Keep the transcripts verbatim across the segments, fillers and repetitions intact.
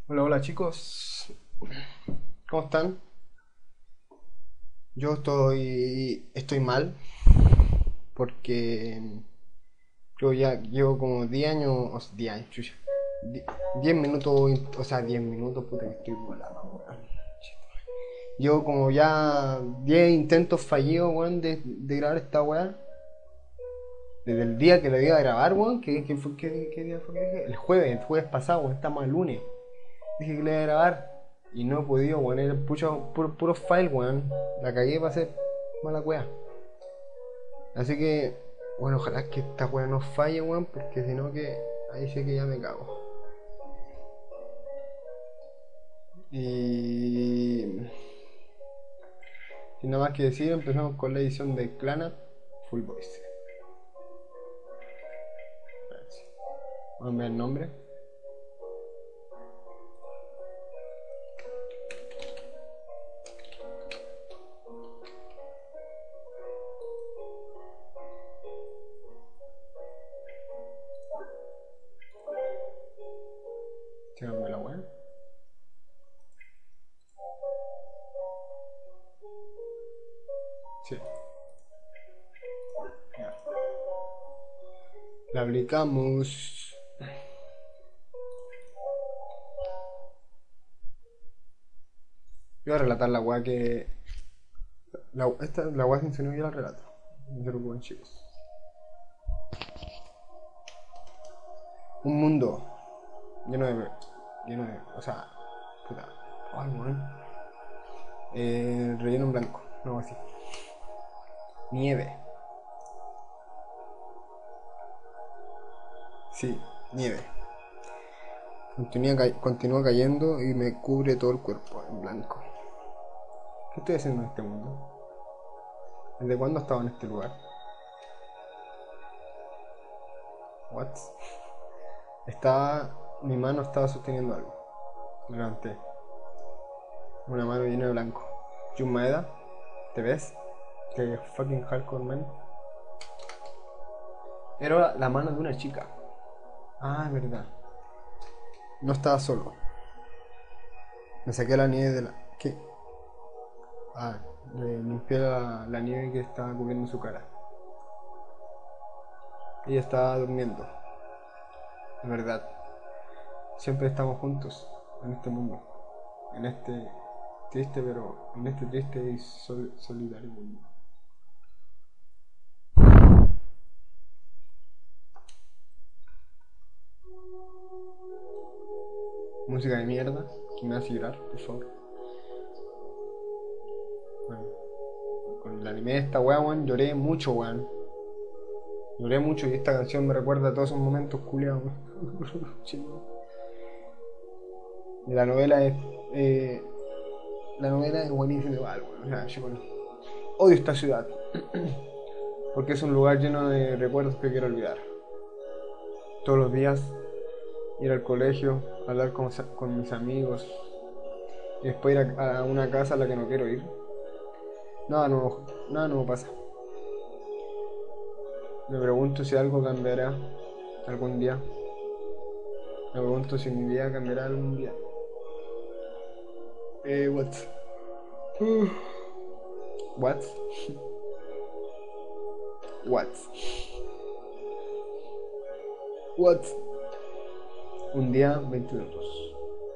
Hola, hola chicos, ¿cómo están? Yo estoy, estoy mal porque yo ya llevo como diez años, o sea, diez años, chucha, die- diez minutos, o sea, diez minutos, puta que estoy volando, weón. Llevo como ya diez intentos fallidos, weón, de, de grabar esta weá. Desde el día que lo iba a grabar, weón, que, que fue, ¿qué, qué día fue que dije? El jueves, el jueves pasado, weón, estamos el lunes. Dije que le iba a grabar y no he podido, weón. Era pucho, puro, puro file, weón. La cagué para hacer mala wea. Así que, bueno, ojalá que esta wea no falle, weón, porque si no que ahí sé que ya me cago. Y sin nada más que decir, empezamos con la edición de Clanat Full Voice. Vamos a ver el nombre. Síganme la wea. Sí, ya. La aplicamos. Voy a relatar la wea que. La, esta, la wea sin sonido yo la relato. No se preocupen, chicos. Un mundo lleno de. Lleno de. O sea. Puta. Ay, weón. Eh, relleno en blanco. No, así. Nieve. Sí, nieve. Continúa, ca- continúa cayendo y me cubre todo el cuerpo en blanco. ¿Qué estoy haciendo en este mundo? ¿Desde cuándo estaba en este lugar? What? Estaba. Mi mano estaba sosteniendo algo. Me levanté. Una mano llena de blanco. Jun Maeda, ¿te ves? Que fucking hardcore man. Era la mano de una chica. Ah, es verdad. No estaba solo. Me saqué la nieve de la. ¿Qué? Ah, le limpié la, la nieve que estaba cubriendo su cara. Ella estaba durmiendo. Es verdad. Siempre estamos juntos en este mundo. En este triste, pero en este triste y sol- solidario mundo. Música de mierda que me hace llorar, por favor. Bueno, con el anime de esta weá, weón, lloré mucho, weón. Lloré mucho y esta canción me recuerda a todos esos momentos culiados, weón. Y la novela es. Eh, la novela es buenísima igual, weón. O sea, yo bueno, odio esta ciudad. Porque es un lugar lleno de recuerdos que quiero olvidar. Todos los días ir al colegio, hablar con, con mis amigos y después ir a, a una casa a la que no quiero ir. Nada nuevo, nada nuevo pasa. Me pregunto si algo cambiará algún día. Me pregunto si mi vida cambiará algún día. Eh, what? What? What? What? Un día, veinte minutos.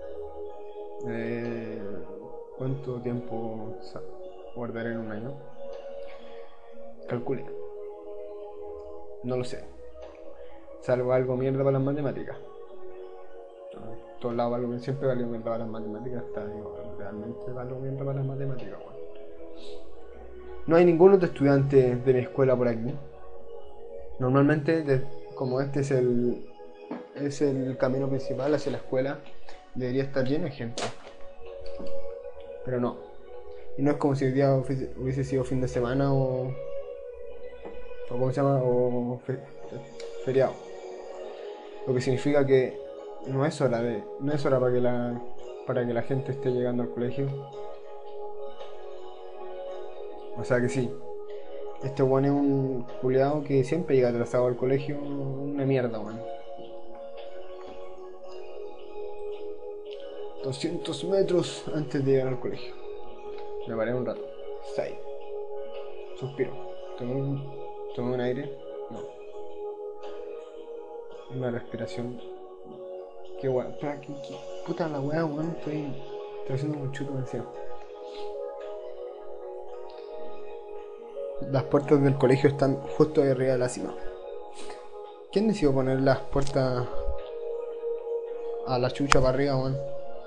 Eh, ¿Cuánto tiempo guardaré en un año? Calcule. No lo sé. Salvo algo mierda para las matemáticas. Todos lados valgo, siempre valió mierda para las matemáticas. Hasta digo, realmente valgo mierda para las matemáticas, bueno. No hay ningún otro estudiante de mi escuela por aquí. Normalmente, de- como este es el, es el camino principal hacia la escuela, debería estar lleno de gente. Pero no. Y no es como si el día hubiese hubiese sido fin de semana o. o ¿cómo se llama? O fe- feriado. Lo que significa que no es hora de. no es hora para que la. para que la gente esté llegando al colegio. O sea que sí. Este weón es un culiado que siempre llega atrasado al colegio. Una mierda, weón. doscientos metros antes de llegar al colegio. Me paré un rato. Sai. Suspiro. Tomé un, tomé un aire. No. Una respiración. Qué guay. Espera, ¿qué, qué? Puta la weá, weón. Estoy, estoy haciendo un chuto encima. Las puertas del colegio están justo ahí arriba de la cima. ¿Quién decidió poner las puertas a la chucha para arriba, weón?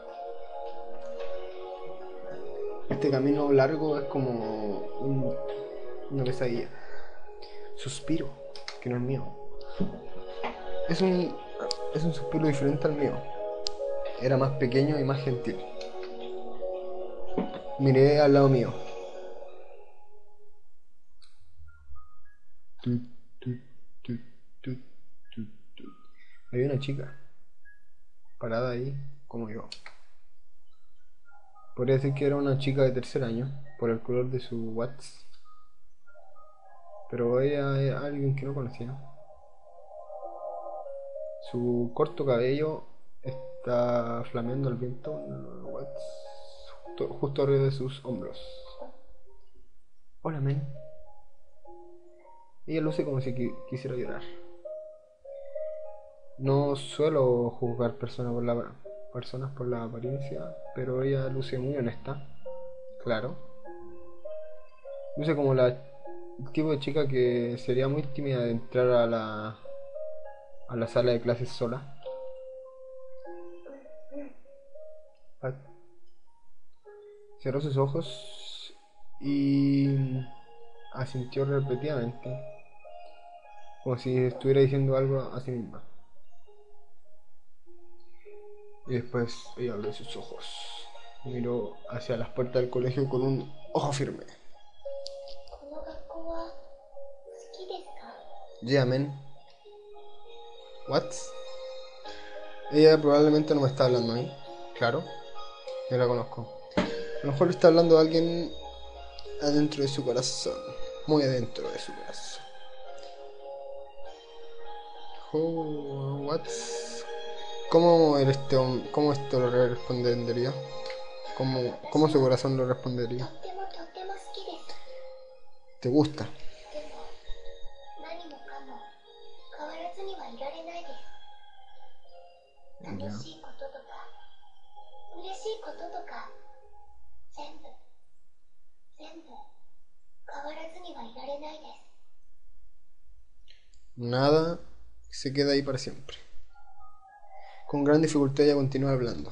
Este camino largo es como un, una pesadilla. Suspiro, que no es mío. Es un, es un suspiro diferente al mío. Era más pequeño y más gentil. Miré al lado mío. Tu, tu, tu, tu, tu, tu. Había una chica parada ahí como yo. Podría decir que era una chica de tercer año por el color de su Watts, pero ella era alguien que no conocía. Su corto cabello está flameando al viento Watts, justo, justo arriba de sus hombros. Hola, men. Ella luce como si qui quisiera llorar. No suelo juzgar personas por la, personas por la apariencia, pero ella luce muy honesta, claro. Luce como la el tipo de chica que sería muy tímida de entrar a la a la sala de clases sola. Cerró sus ojos y asintió repetidamente, como si estuviera diciendo algo a sí misma. Y después ella abrió sus ojos, miró hacia las puertas del colegio con un ojo firme. Yeah, man. What? Ella probablemente no me está hablando a mí. Claro, yo la conozco. A lo mejor le está hablando a alguien adentro de su corazón. Muy adentro de su corazón. Oh, what? ¿Cómo, el este, ¿Cómo esto lo respondería? ¿Cómo, ¿Cómo su corazón lo respondería? ¿Te gusta? Ya. Nada se queda ahí para siempre. Con gran dificultad ella continúa hablando.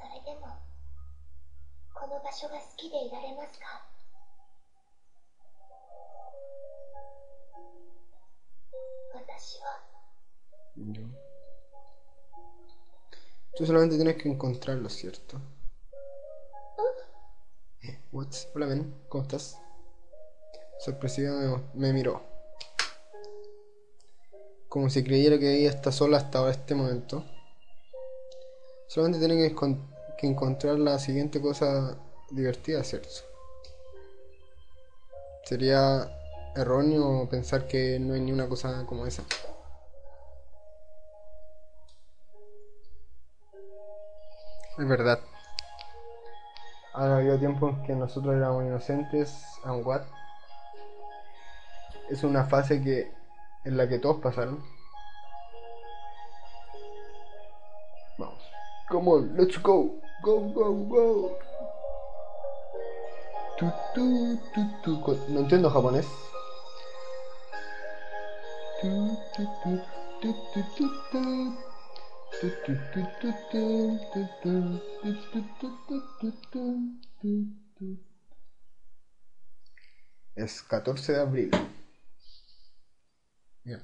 Yo. Tú solamente tienes que encontrarlo, ¿cierto? Eh, what? Hola, Ben, ¿cómo estás? Sorpresiva me, me miró, como si creyera que ella está sola hasta este momento. Solamente tiene que, que encontrar la siguiente cosa divertida, ¿cierto? Sería erróneo pensar que no hay ni una cosa como esa. Es verdad. Ahora había tiempos en que nosotros éramos inocentes, and what? Es una fase que en la que todos pasaron. Vamos. Come on, let's go. Go, go, go. Tu, tu, tu, tu. No entiendo japonés. Tu, tu, tu, tu, tu, tu, tu. Es catorce de abril. Yeah.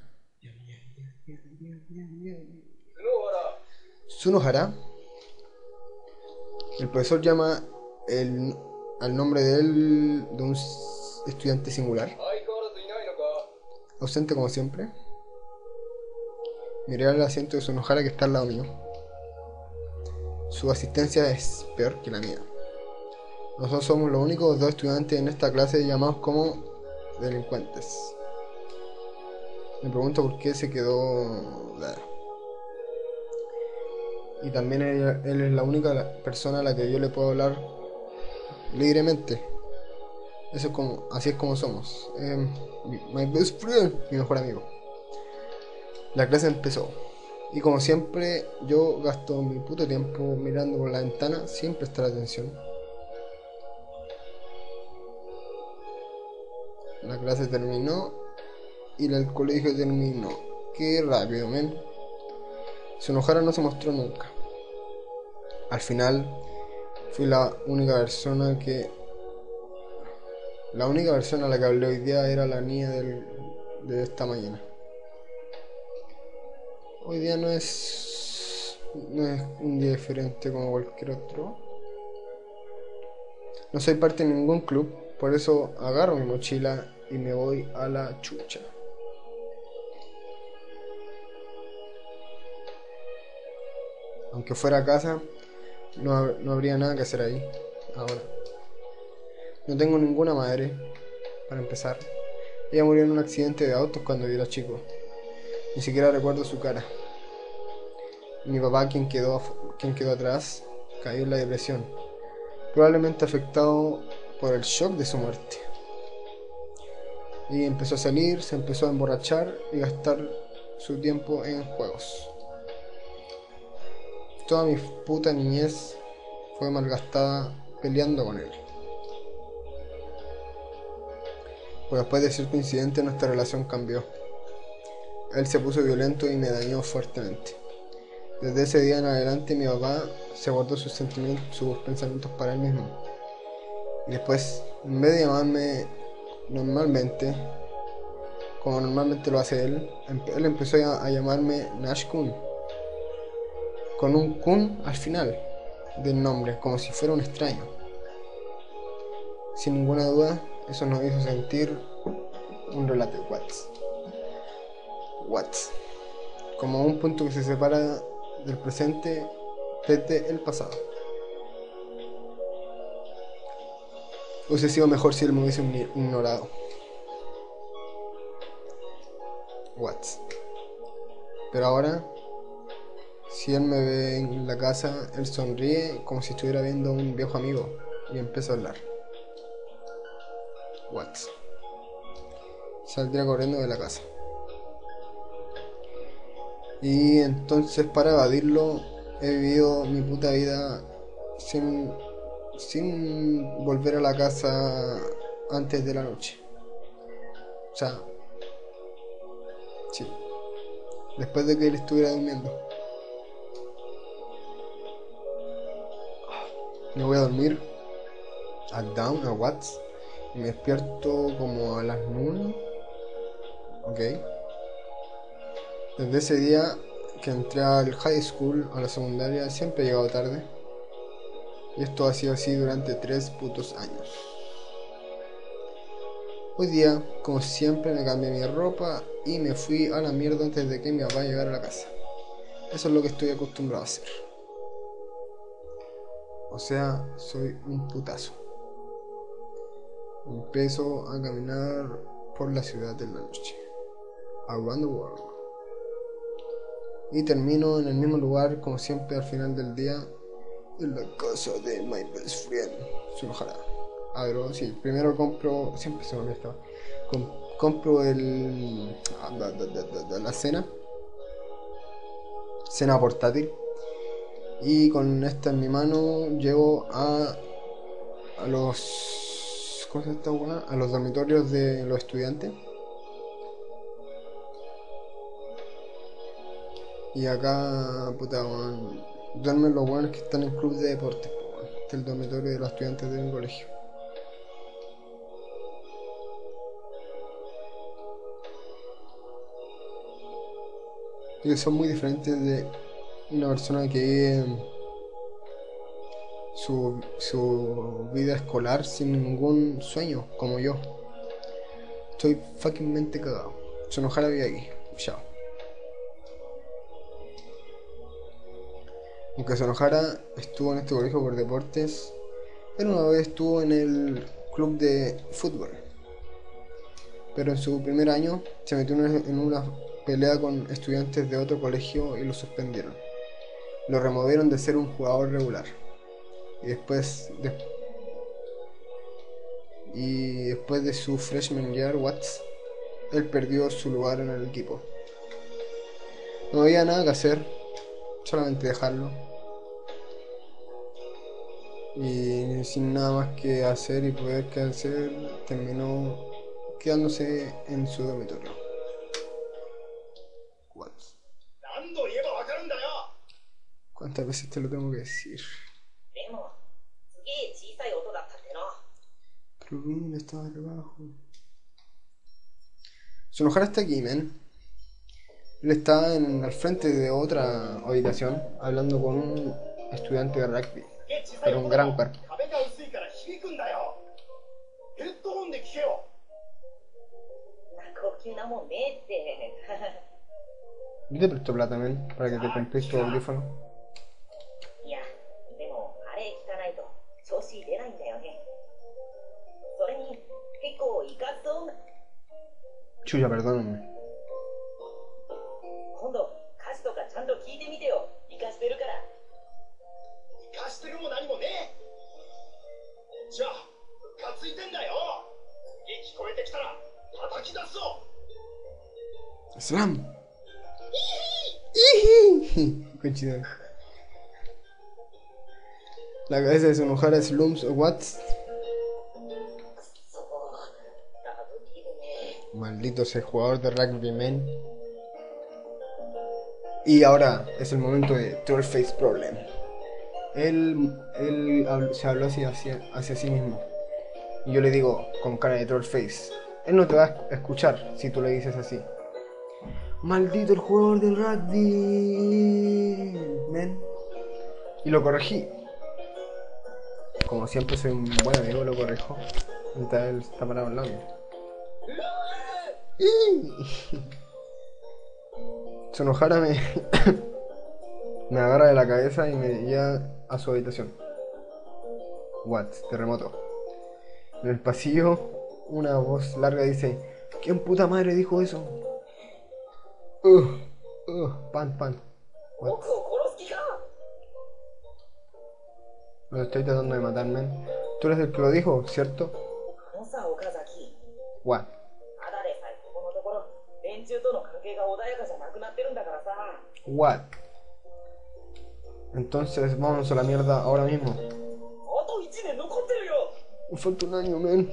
Tsunohara. El profesor llama el, al nombre de él de un estudiante singular. Ausente como siempre. Miré al asiento de Tsunohara que está al lado mío. Su asistencia es peor que la mía. Nosotros somos los únicos dos estudiantes en esta clase llamados como delincuentes. Me pregunto por qué se quedó... Y también él, él es la única persona a la que yo le puedo hablar libremente. Eso es como, así es como somos. Eh, my best friend, mi mejor amigo. La clase empezó. Y como siempre, yo gasto mi puto tiempo mirando por la ventana sin prestar atención. La clase terminó y el colegio terminó. Qué rápido, men. Sonojara no se mostró nunca. Al final, fui la única persona que... La única persona a la que hablé hoy día era la niña del, de esta mañana. Hoy día no es... No es un día diferente como cualquier otro. No soy parte de ningún club, por eso agarro mi mochila y me voy a la chucha. Aunque fuera a casa, no, no habría nada que hacer ahí, ahora. No tengo ninguna madre, para empezar. Ella murió en un accidente de autos cuando yo era chico. Ni siquiera recuerdo su cara. Mi papá, quien quedó, quien quedó atrás, cayó en la depresión, probablemente afectado por el shock de su muerte. Y empezó a salir, se empezó a emborrachar y gastar su tiempo en juegos. Toda mi puta niñez fue malgastada peleando con él. Pero después de cierto incidente nuestra relación cambió. Él se puso violento y me dañó fuertemente. Desde ese día en adelante mi papá se guardó sus sentimientos, sus pensamientos para él mismo. Y después, en vez de llamarme normalmente, como normalmente lo hace él, él empezó a llamarme Nash Kun, con un Kun al final del nombre, como si fuera un extraño. Sin ninguna duda, eso nos hizo sentir un relato de Watts. Watts, como un punto que se separa del presente desde el pasado. Hubiese sido mejor si él me hubiese ignorado. Watts. Pero ahora, si él me ve en la casa, él sonríe como si estuviera viendo a un viejo amigo y empieza a hablar. Watts. Saldría corriendo de la casa. Y entonces, para evadirlo, he vivido mi puta vida sin, sin volver a la casa antes de la noche. O sea, sí, después de que él estuviera durmiendo. Me voy a dormir a down, a Watts, y me despierto como a las nueve. Ok. Desde ese día que entré al high school, a la secundaria, siempre he llegado tarde. Y esto ha sido así durante tres putos años. Hoy día, como siempre, me cambié mi ropa y me fui a la mierda antes de que mi papá llegara a la casa. Eso es lo que estoy acostumbrado a hacer. O sea, soy un putazo. Empiezo a caminar por la ciudad de la noche. Around the world. Y termino en el mismo lugar, como siempre, al final del día, en la casa de my best friend. Sonojara. A ver, sí, primero compro, siempre se me olvida esto. Com compro el la, la, la, la cena, cena portátil, y con esta en mi mano llego a a los ¿cómo se esta buena? A los dormitorios de los estudiantes. Y acá, puta, bueno, duermen los buenos que están en club de deportes, bueno, este es el dormitorio de los estudiantes de mi colegio. Y son muy diferentes de una persona que vive su, su vida escolar sin ningún sueño, como yo. Estoy fuckingmente cagado. Sonojara vive aquí. Chao. Aunque Sonojara estuvo en este colegio por deportes, él una vez estuvo en el club de fútbol. Pero en su primer año se metió en una pelea con estudiantes de otro colegio y lo suspendieron. lo removieron de ser un jugador regular. Y después de, y después de su freshman year, Watts, él perdió su lugar en el equipo. No había nada que hacer, solamente dejarlo. Y sin nada más que hacer y poder que hacer, terminó quedándose en su dormitorio. Watts. ¿Cuántas veces te lo tengo que decir? Pero Rin estaba debajo. Sonohara está aquí, men. Él está en, al frente de otra habitación hablando con un estudiante de rugby. Pero un gran cuerpo. Yo te presto plata, men, para que te compres tu audífono. Chuya, perdóname. ¡Slam! Coincidencia. La cabeza de Sonohara Slums o Watts. Maldito ese jugador de rugby, man. Y ahora es el momento de Trollface Problem. Él, él habló, se habló hacia, hacia, hacia sí mismo. Y yo le digo con cara de Trollface. Él no te va a escuchar si tú le dices así. Maldito el jugador del rugby, man. Y lo corregí. Como siempre soy un buen amigo, lo corrijo. Mientras él está parado al lado. Sonohara me, me agarra de la cabeza y me lleva a su habitación. What? Terremoto. En el pasillo, una voz larga dice: ¿quién puta madre dijo eso? Uh, uh, pan, pan. What? Lo estoy tratando de matar, man. Tú eres el que lo dijo, ¿cierto? What? What? Entonces vámonos a la mierda ahora mismo. Me falta un año, man.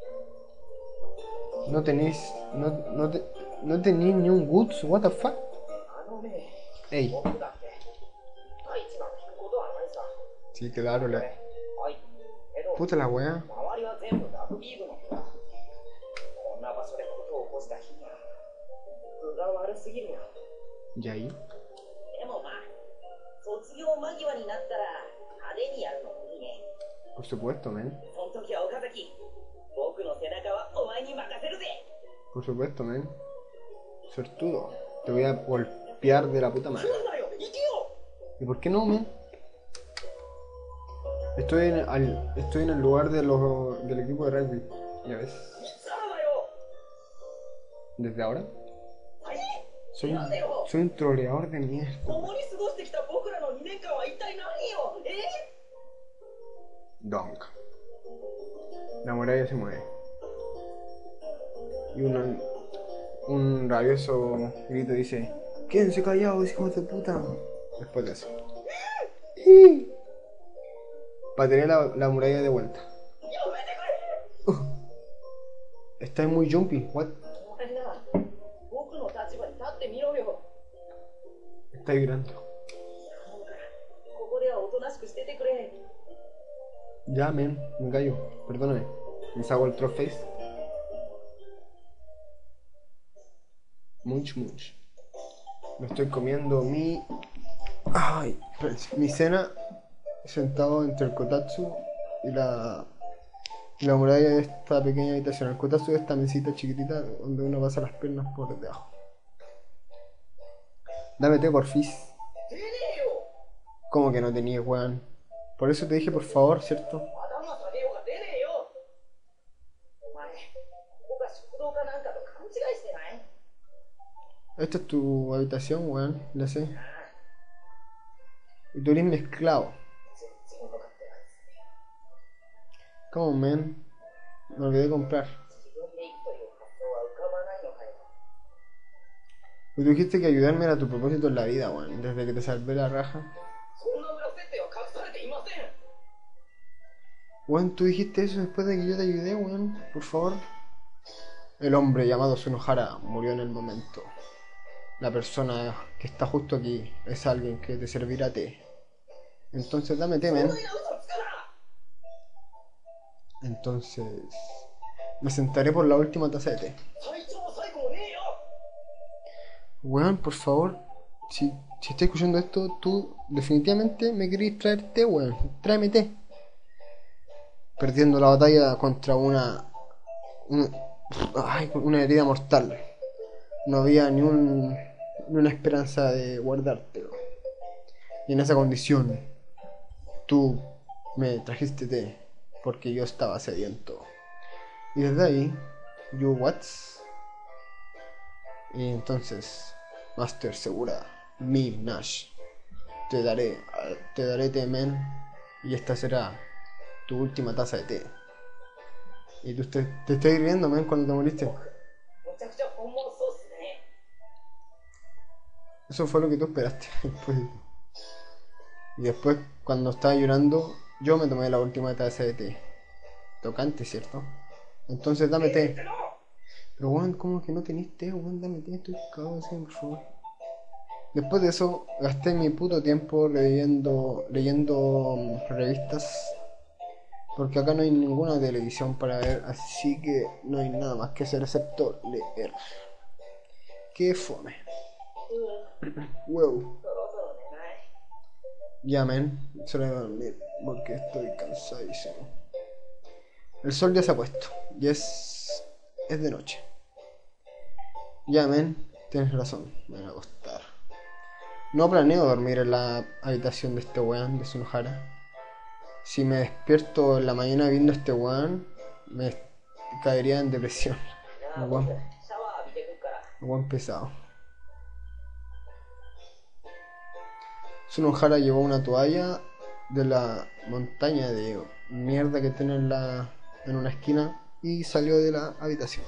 No tenéis... No, no, te, no tenéis ni un goods, what the fuck. Ey. Sí, claro, la... Puta la wea. ¿Y ahí? Por supuesto, men. Por supuesto, men. Sortudo. Te voy a golpear de la puta madre. ¿Y por qué no, men? Estoy en, al, estoy en el lugar de los, del equipo de rugby. Ya ves. ¿Desde ahora? Soy un, soy un troleador de mierda. Donk. La muralla se mueve. Y una, un rabioso grito dice: quédense callados, hijos de puta. Después de eso. Pateé la, la muralla de vuelta. Uh. Está muy jumpy. What? Está vibrando. Ya, men, me callo. Perdóname. Me saco el Trollface. Munch, munch. Me estoy comiendo mi... Ay, mi cena sentado entre el kotatsu y la... Y la muralla de esta pequeña habitación. El kotatsu es esta mesita chiquitita donde uno pasa las piernas por debajo. Dame té, porfis. ¿Cómo que no tenías, weón? Por eso te dije por favor, ¿cierto? Esta es tu habitación, weón, ya sé. Y tú eres mi esclavo. Come on, man. Me olvidé de comprar. Y tú dijiste que ayudarme era tu propósito en la vida, weón. Desde que te salvé la raja. Weón, tú dijiste eso después de que yo te ayudé, weón. Por favor. El hombre llamado Sunohara murió en el momento. La persona que está justo aquí es alguien que te servirá té. Entonces dame té, men. Entonces me sentaré por la última taza de té. Weón, por favor. Si, si estás escuchando esto, tú definitivamente me querés traer té, weón. Tráeme té. Perdiendo la batalla contra una... una ay, una herida mortal. No había ni, un, ni una esperanza de guardártelo. Y en esa condición, tú me trajiste té porque yo estaba sediento. Y desde ahí, you what? Y entonces, Master Segura, mi Nash, te daré, te daré té, men, y esta será tu última taza de té. Y tú te, te estás riendo, men, cuando te moriste. Eso fue lo que tú esperaste. Y después, cuando estaba llorando, yo me tomé la última taza de té. Tocante, ¿cierto? Entonces dame té. Pero weón, ¿cómo que no tenés té? Weón, dame té, estoy cagado así, por favor. Después de eso, gasté mi puto tiempo leyendo, leyendo um, revistas. Porque acá no hay ninguna televisión para ver, así que no hay nada más que hacer excepto leer. Qué fome. Wow. Ya, men, se lo voy a dormir porque estoy cansadísimo. El sol ya se ha puesto y es, es de noche. Ya, men, tienes razón, me voy a acostar. No planeo dormir en la habitación de este weón, de Sunohara. Si me despierto en la mañana viendo a este weón, me caería en depresión. Un weón, un weón pesado. Sunohara llevó una toalla de la montaña de mierda que tiene en, la, en una esquina y salió de la habitación.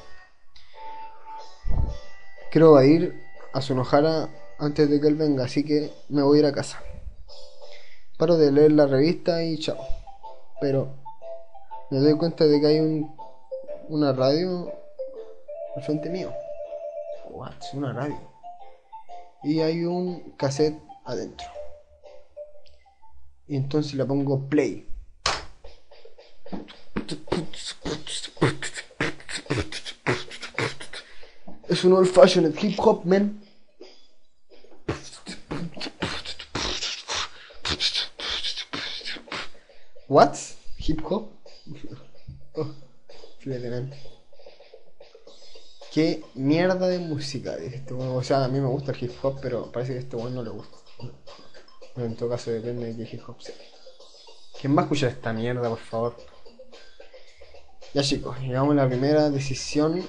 Quiero ir a Sunohara antes de que él venga, así que me voy a ir a casa. Paro de leer la revista y chao. Pero me doy cuenta de que hay un, una radio al frente mío. What? Una radio. Y hay un cassette adentro. Y entonces le pongo play. Es un old fashioned hip hop, man. What? Hip hop? Oh, fíjate, man. Qué mierda de música, dice este bueno. O sea, a mí me gusta el hip hop, pero parece que a este bueno no le gusta. Pero en todo caso depende de qué hip hop sea. ¿Quién va a escuchar esta mierda, por favor? Ya, chicos, llegamos a la primera decisión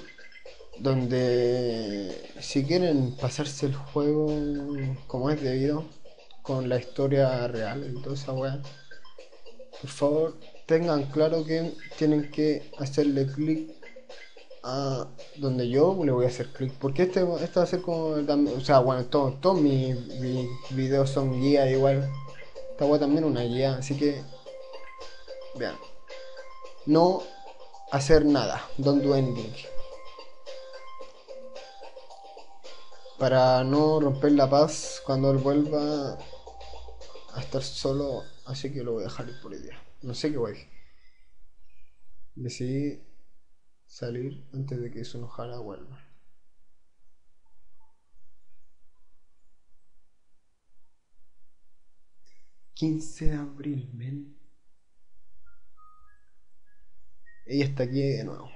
donde si quieren pasarse el juego como es debido, con la historia real y toda esa weá, por favor tengan claro que tienen que hacerle clic a donde yo le voy a hacer clic, porque este, este va a ser como, o sea, bueno, todos todo mis, mis videos son guía igual, esta weá también es una guía, así que vean, no hacer nada, don't do anything, para no romper la paz cuando él vuelva a estar solo, así que lo voy a dejar ir por el día. No sé qué voy a decir. Decidí salir antes de que Sunohara vuelva. quince de abril, men. Ella está aquí de nuevo.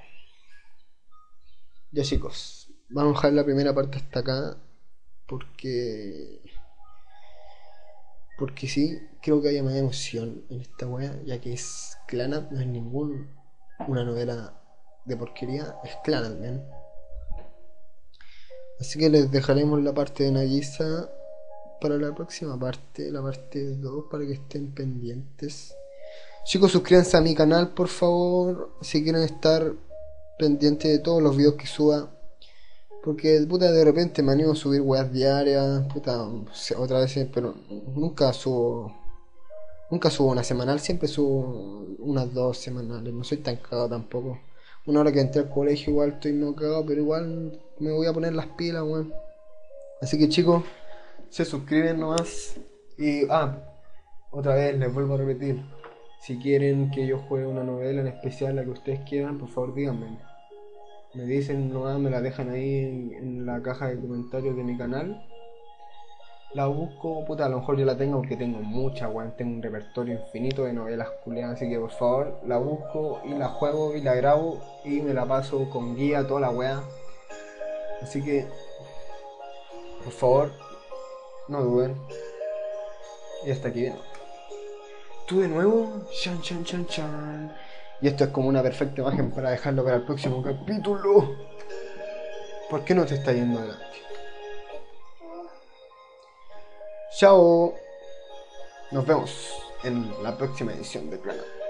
Ya, chicos, vamos a dejar la primera parte hasta acá porque porque sí, creo que haya más emoción en esta wea, ya que es Clannad, no es ningún una novela de porquería, es Clannad, men. Así que les dejaremos la parte de Nagisa para la próxima parte, la parte dos, para que estén pendientes. Chicos, suscríbanse a mi canal, por favor, si quieren estar pendientes de todos los videos que suba. Porque, puta, de repente me animo a subir weas diarias, puta, otra vez, pero nunca subo. Nunca subo una semanal, siempre subo unas dos semanales, no soy tan cagado tampoco. Una hora que entré al colegio igual estoy no cagado, pero igual me voy a poner las pilas, weón. Así que chicos, se suscriben nomás. Y, ah, otra vez les vuelvo a repetir. Si quieren que yo juegue una novela en especial, la que ustedes quieran, por favor díganme. Me dicen nomás, me la dejan ahí en, en la caja de comentarios de mi canal. La busco, puta, a lo mejor yo la tengo porque tengo mucha, weón. Tengo un repertorio infinito de novelas culiadas, así que por favor la busco y la juego y la grabo y me la paso con guía, toda la weá. Así que, por favor, no duden. Y hasta aquí viene. Tú de nuevo, chan chan chan chan. Y esto es como una perfecta imagen para dejarlo para el próximo capítulo. ¿Por qué no te está yendo adelante? Chao. Nos vemos en la próxima edición de Plano.